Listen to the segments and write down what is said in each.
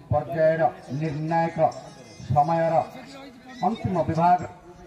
पर्यायर निर्णायक समयर अंतिम विभाग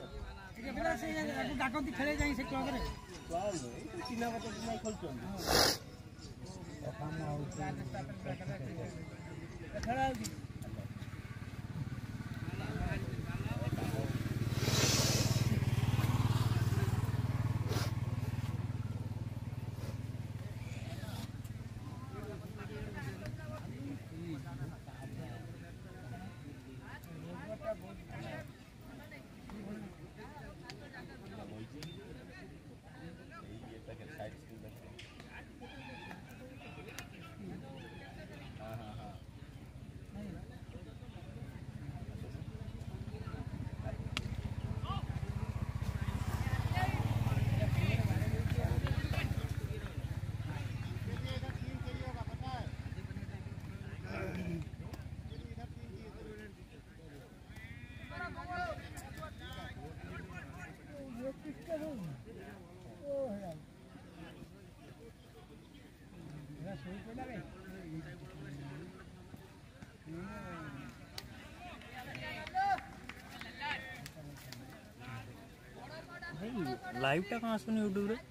लाइव टा कहाँ सुनी यूट्यूब रे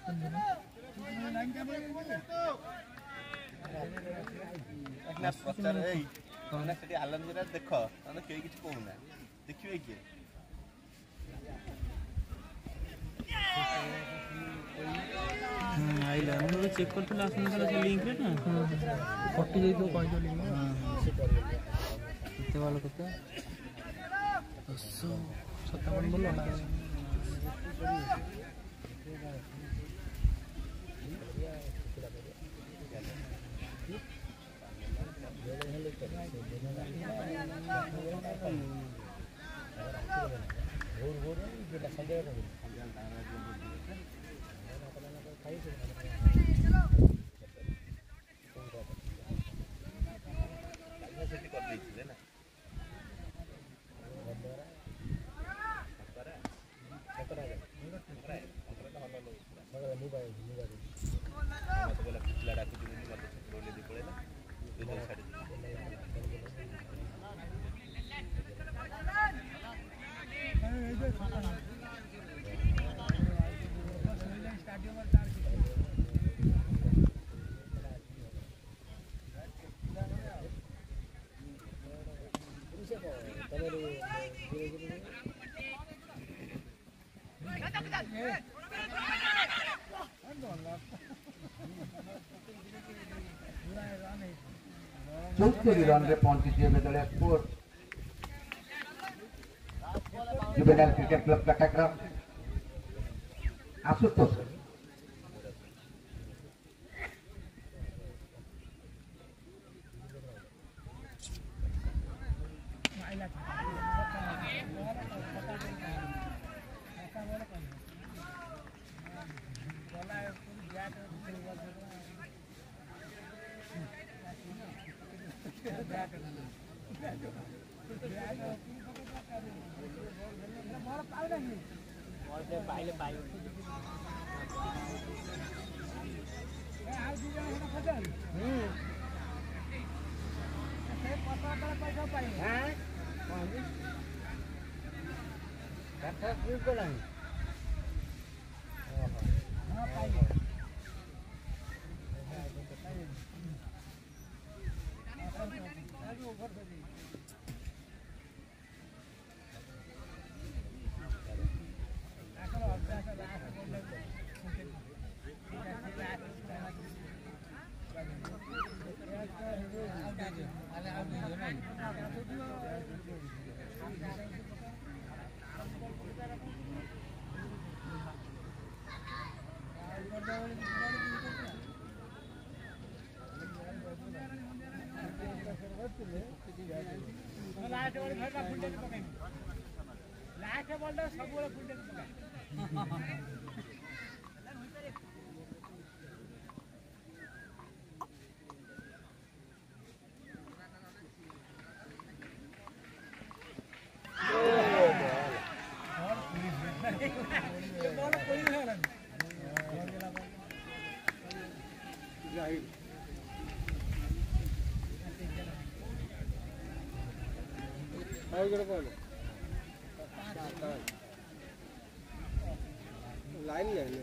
ना प्रचार है ना सेठी आलमगीरा देखो ना केही किछ कहूना देखिबे कि आइला हम चेक करथला सुन से लिंक रे ना कटि जाई तो कहि दो लिंक केते वाला कते 257 बोलो ना चौस्तरी रन रे पहुंची विद्यालय score juvenile cricket club Cuttack Ashutosh line नहीं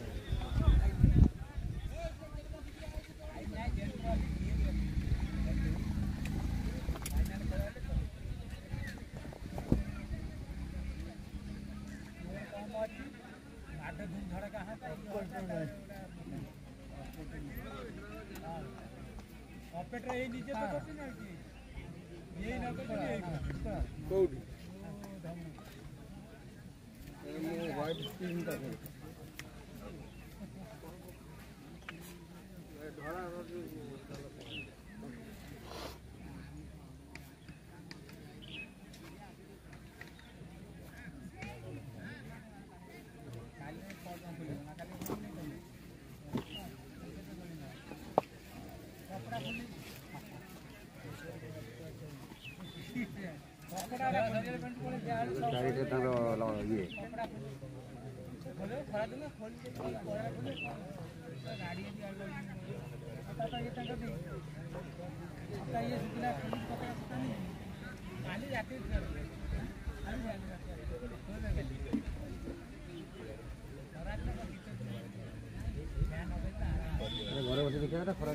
ऑपरेटर ये नीचे पकड़ते ना कि यही ना तो कोड वाइट स्क्रीन का धरा ଚାରିଟା ତାର ଇଏ ଘରେ ବସି ଦେଖିବା ଖରାପ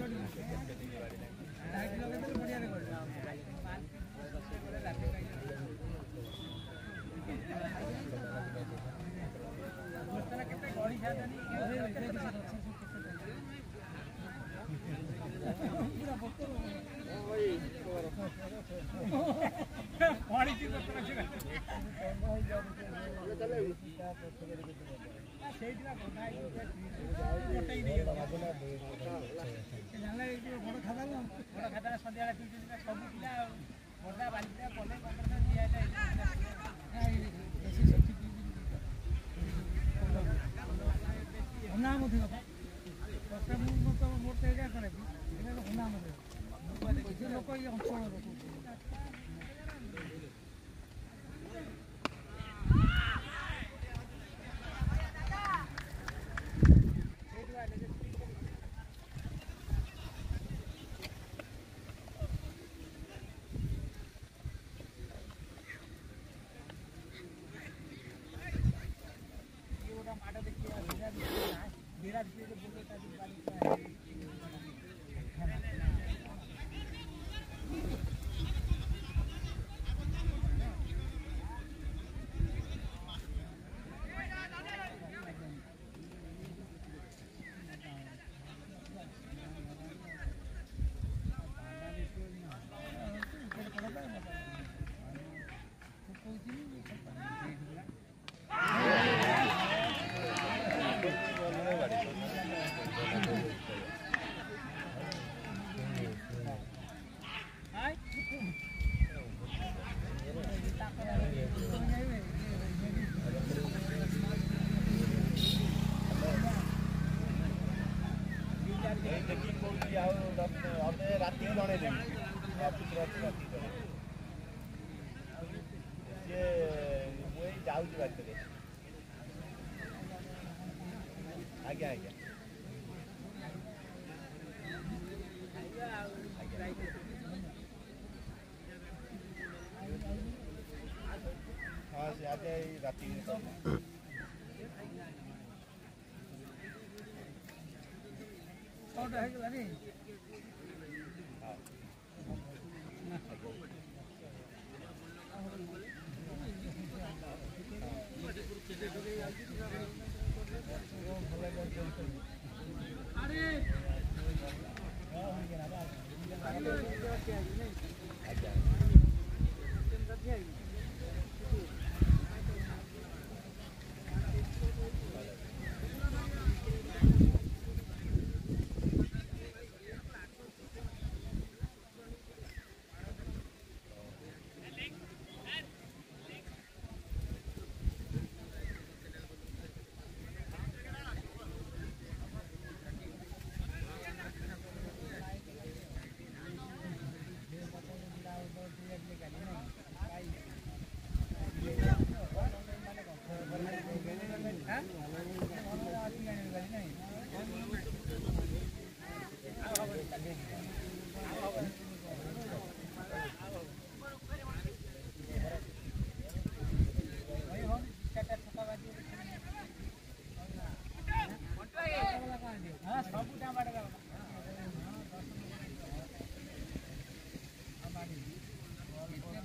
राति जड़े देवी मुझे जाऊँ बात आज्ञा आज्ञा हाँ से आज राति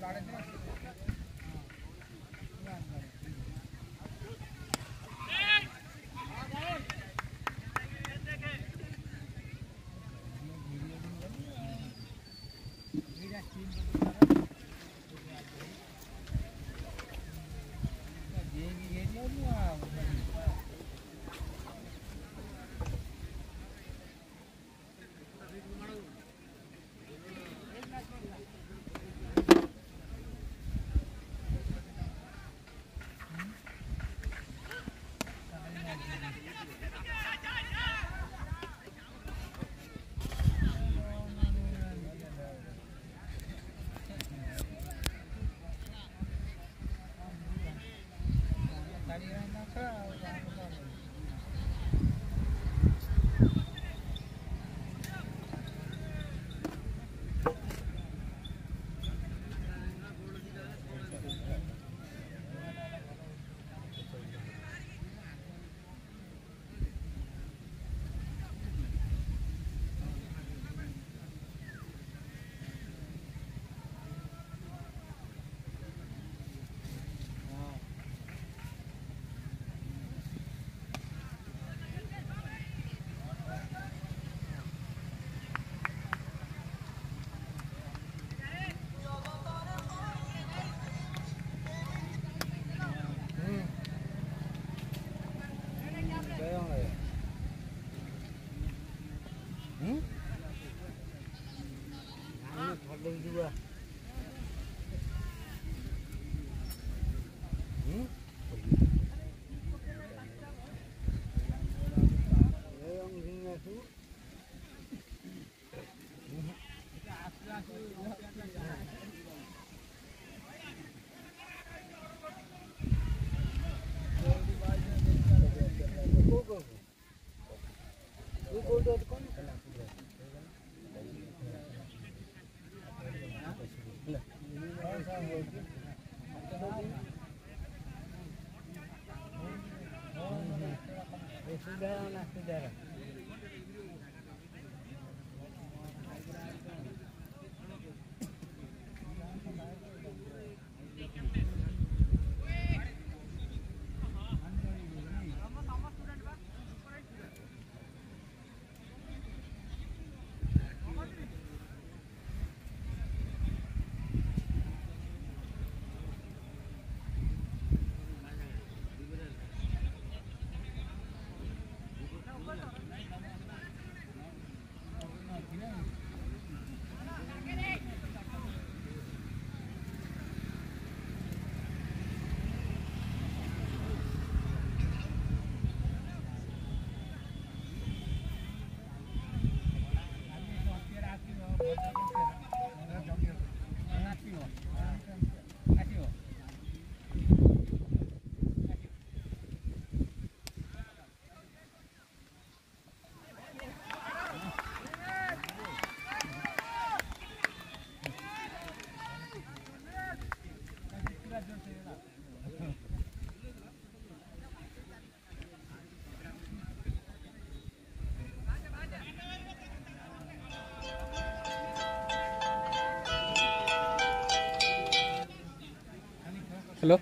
हेलो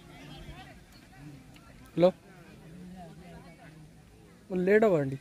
हेलो लेट अవ్వండి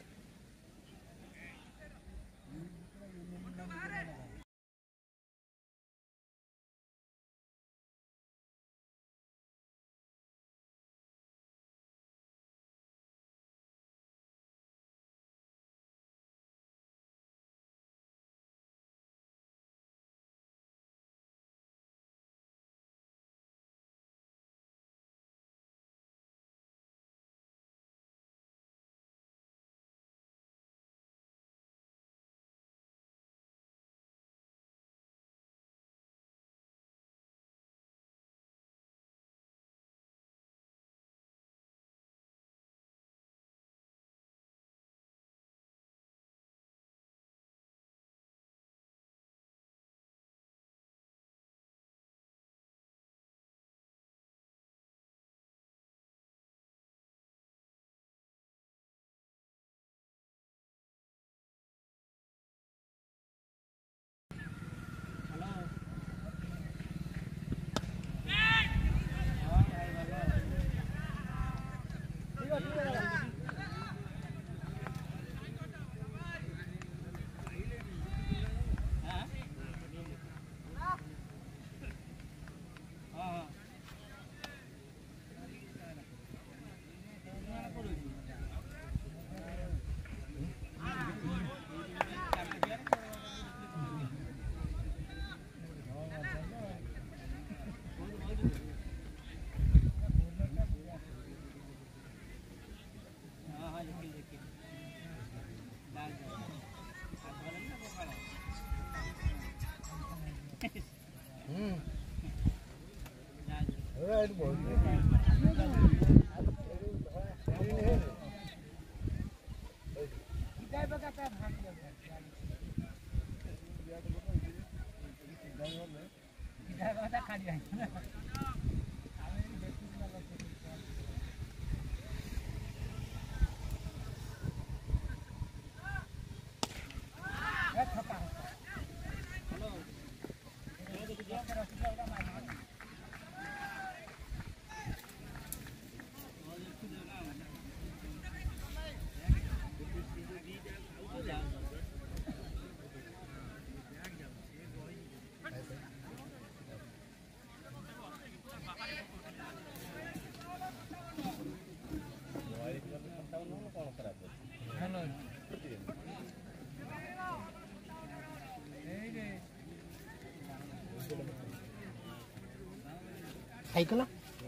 साइकिल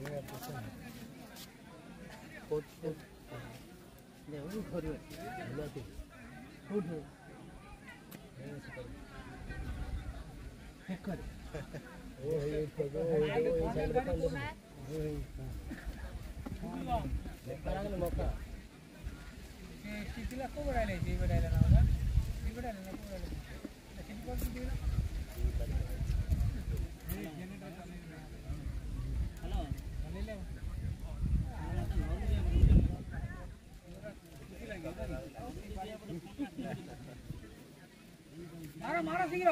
मारो शीघ्र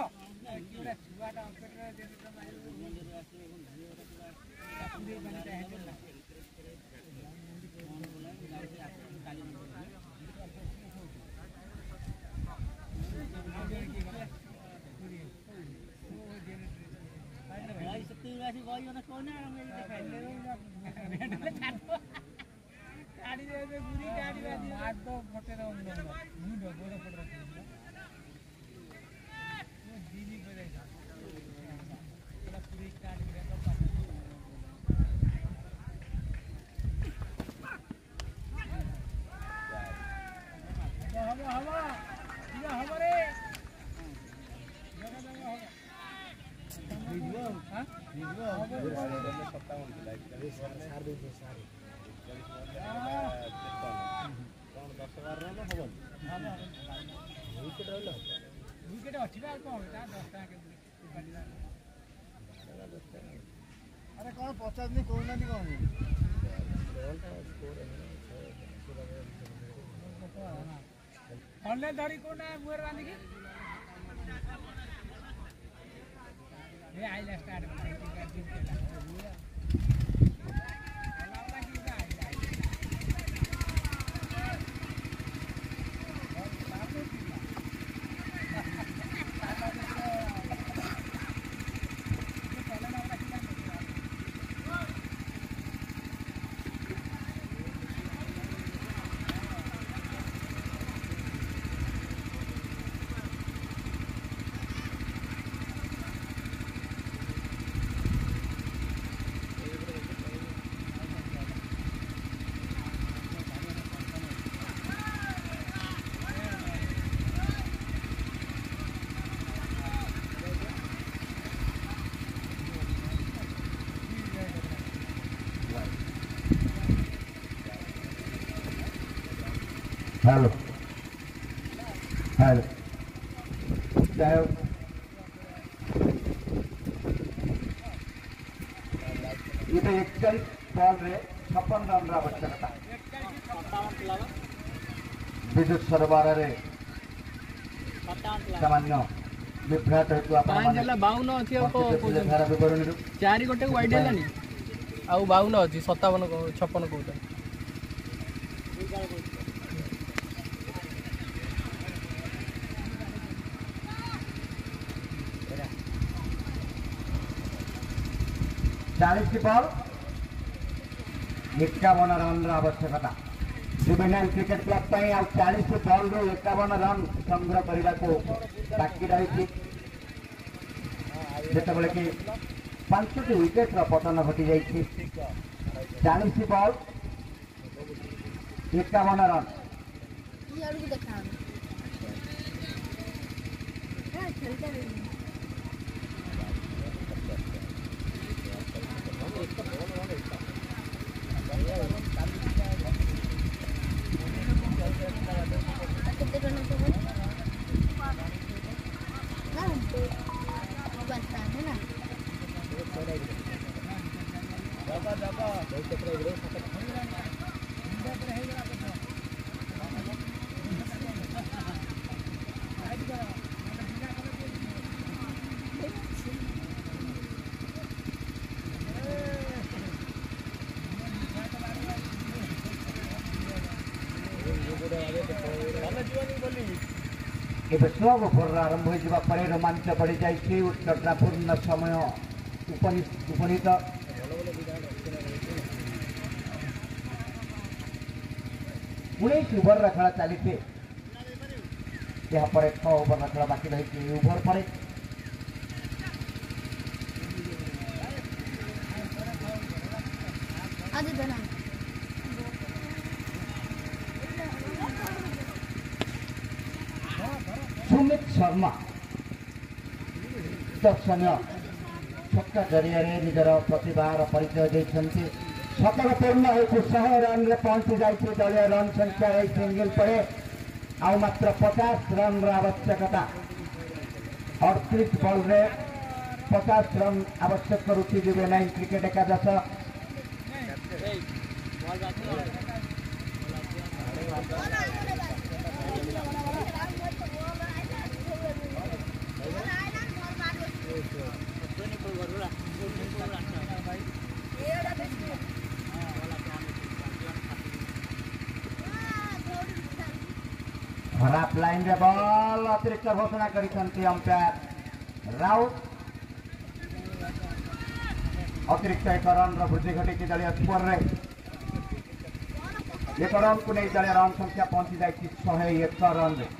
अरे कौन पचास नहीं कौन नहीं कौन ऑनलाइन धरी कौन है मुहर वाली की ये आइला स्टार्ट हेलो हेलो चाहे ये तो 41 बॉल रे 56 रन आवश्यकता विद्युत सरबराह रे सामान्य विभ्राट हेतु पांच 52 अछि को चारि गोटे वाइड हेलानी आ 52 अछि 57 56 कहू 40 बॉल 51 रन आवश्यकता juvenile cricket club 40 ball 51 run संग्रह करने को बाकी रही जितेबाला कि 5टी विकेट पतन घटी जाइए 40 बॉल 51 रन ଏବେ ସବୁ ଓଭର ଆରମ୍ଭ ହୋଇଯିବା ପରେ ରୋମାଞ୍ଚ ବଢ଼ିଯାଇଛି। ଉତ୍କଣ୍ଠାପୂର୍ଣ୍ଣ ସମୟ ଉପନୀତ। 19 ଓଭରର ଖେଳ ଚାଲିଛି। ଏହାପରେ 6 ଓଭରର ଖେଳ ବାକି ରହିଛି। ଏହି ଓଭର ପରେ सुमित शर्मा दर्शनीय छक्का जरिया निजर प्रतिभार परिचय देते। शतक पूर्ण हो 100 रन पहुंची जाती दलीय रन संख्या एक सिंगल पर आउ मात्र 50 रन आवश्यकता। 38 बॉल रे 50 रन आवश्यक करुच्ची जुवेनाइल क्रिकेट एकादश। खराब लाइन रे बॉल अतिरिक्त घोषणा करिसंती अंपायर राउत। अतिरिक्त 1 रन वृद्धि घटी दलीय स्कोर रे 1 रन को नहीं दलीय रन संख्या पहुंची जाती 101 रन रे।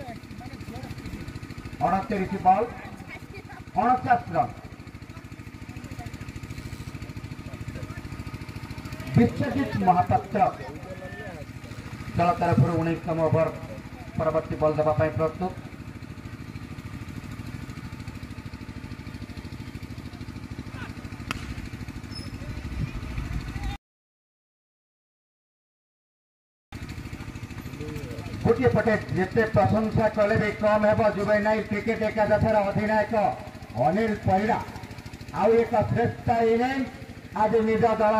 29 बॉल 49 रन। विश्वजीत महापात्र दल तरफ 19 ओभर परवर्ती बल देवा प्रस्तुत। गोटे पटे जिते प्रशंसा कले भी कम है। जुवेनाइल क्रिकेट एकादशर अधिनायक अनिल परिड़ा आउ एक श्रेष्ठ इनिंग आज निज दल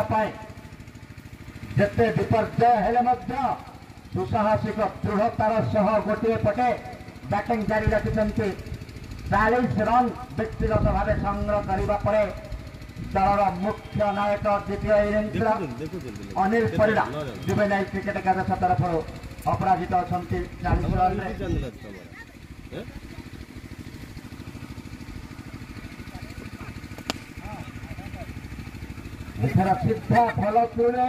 जिते विपर्जय हेले दुसाहसिक दृढ़तार सह गोटे पटे बैटिंग जारी रखिंट 40 रन व्यक्तिगत भाव संग्रह करने पर दलर मुख्य नायक द्वितीय innings Anil Parida juvenile cricket एकादश तरफ अपराजित अच्छा 40 रन। एथर सीधा फल तुले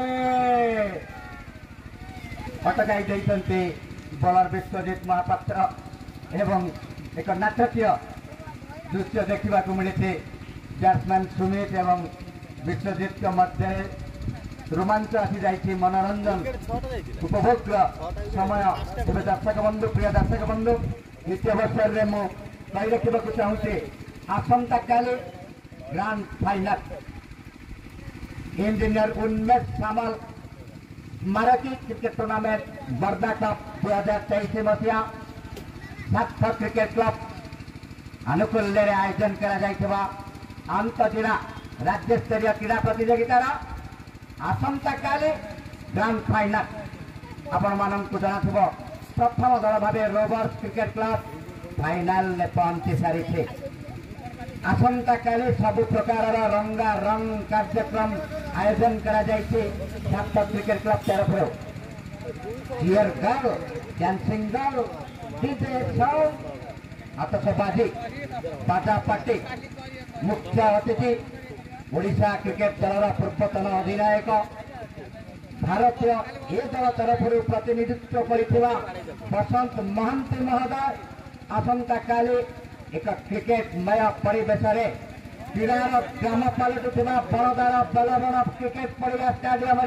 अटकाई देते बॉलर विश्वजीत महापात्र एवं एक नाटकीय दृश्य देखा मिली। बैट्समैन सुमित एवं विश्वजीत मध्य रोमांच आसी जाइए। मनोरंजन उपभोग समय एवं दर्शक बंधु प्रिय दर्शक बंधु द्वितीय अवसर में मुझे रखा चाहूँगी आसंता काली grand final engineer Unmesh Samal स्मारकी क्रिकेट टूर्नामेंट बर्दा कप 2023 मसीहा सार्थक क्रिकेट क्लब आनुकूल्य आयोजन करा अंतजिला राज्य स्तरीय क्रीड़ा प्रतियोगितार आसंता काली ग्रांड फाइनाल आपण मानक जाना प्रथम दल भाव रोवर्स क्रिकेट क्लब फाइनाल में पहुंची सारी। आसंता काली सब प्रकार रंगा रंग कार्यक्रम आयोजन करा सार्थक क्रिकेट क्लब तरफ cheer girl dancing girl DJ sound आतशबाजी बाजा पार्टी मुख्य अतिथि ओडिशा क्रिकेट दलर पूर्वतन अधिनायक भारतीय ए दल तरफ प्रतिनिधित्व करथिबा बसंत महांती महोदय आसंता काली एक क्रिकेटमय परिवेश क्रीडार ग्राम पलटुवा बड़दार बलबन क्रिकेट पड़िया स्टाडियम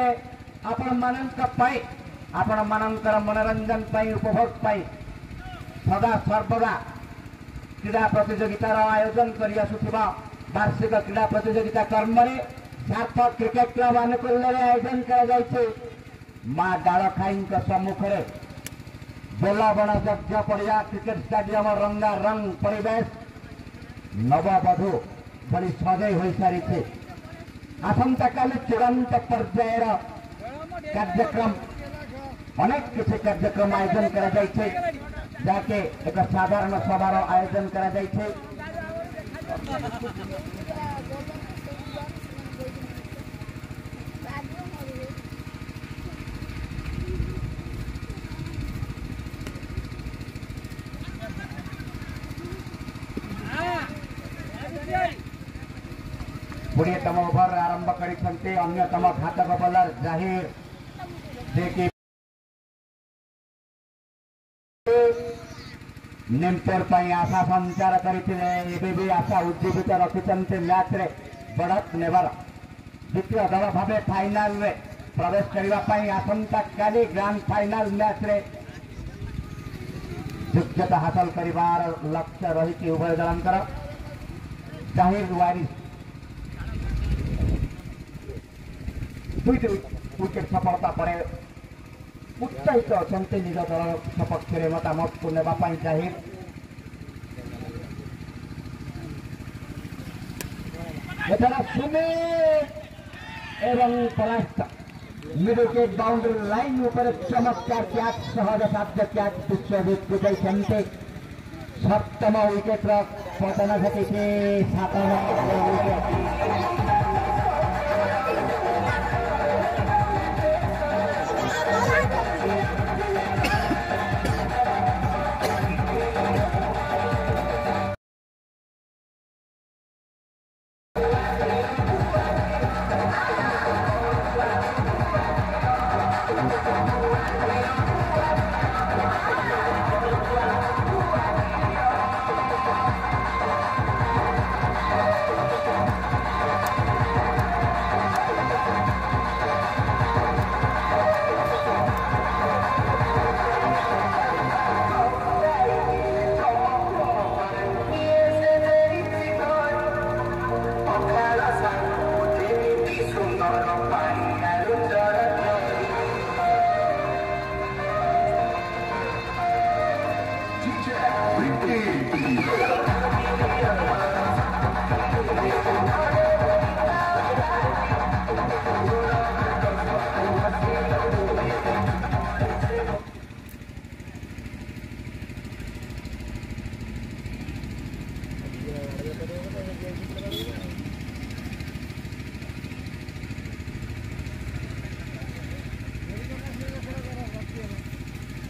आपण मानकर मनोरंजन उपभोग सदा सर्वदा क्रीड़ा प्रतियोगितार आयोजन कर आसुवा वार्षिक क्रीड़ा प्रतियोगिता कर्म सार्थक क्रिकेट क्लब आनुकूल्य आयोजन कर माँ डालखाई सम्मुख में बेलबण यज्ञ पड़िया क्रिकेट स्टाडियम रंगा रंग परिवेश नववधू बड़ी सजई हो सारी आसंता काली चूड़ांत पर्यायर कार्यक्रम अनेक किसी कार्यक्रम आयोजन करा जाइछे जाके एक साधारण सभार आयोजन करा जाइछे। कोड़ेतम ओभर आरंभ करते अन्यतम घातक बोलर जाहिर जेकि निम्पुर आशा संचार करते आशा उज्जीवित रखिंट मैच रे बढ़त नेबार द्वितीय दल भाव फाइनाल रे प्रवेश करने आसंता काली ग्रांड फाइनाल मैच रे योग्यता हासिल करिवार लक्ष्य रही उभय दलंकर जाहिर वारिस विकेट सफलता पर उत्साहित अच्छा निज दल सपक्ष में मतामत को नापी जाहिर एथरा सुमित एवं परास्त मिड विकेट बाउंड्री लाइन ऊपर चमत्कार कैच सहज साध्य कैच विश्वजित बुझाई सप्तम विकेट पतन घटी 7 विकेट